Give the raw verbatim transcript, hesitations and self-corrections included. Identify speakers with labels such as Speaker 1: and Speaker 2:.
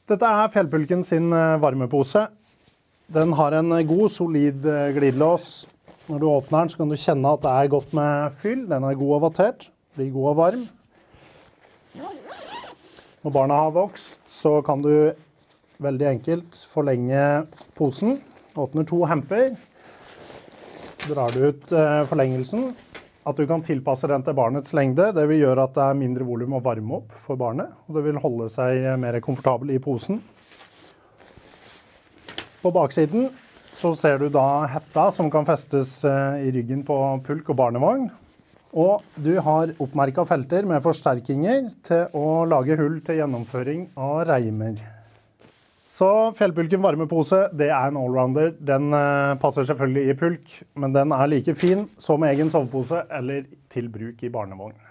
Speaker 1: Dette er Fjellpulken sin varmepose. Den har en god, solid glidelås. Når du åpner den, så kan du kjenne at det er godt med fyll. Den er god og vattert, blir god og varm. Når barna har vokst, så kan du veldig enkelt forlenge posen. Åpner to hemper. Drar du ut forlengelsen. At du kan tilpasse den til barnets lengde, det vil gjøre at det er mindre volum å varme opp for barnet, og det vil holde seg mer komfortabel i posen. På baksiden så ser du da hetta som kan festes i ryggen på pulk og barnevogn, og du har oppmerket felter med forsterkinger til å lage hull til gjennomføring av reimer. Så Fjellpulken varmepose, det er en allrounder. Den passer selvfølgelig i pulk, men den er like fin som egen sovepose eller til bruk i barnevogn.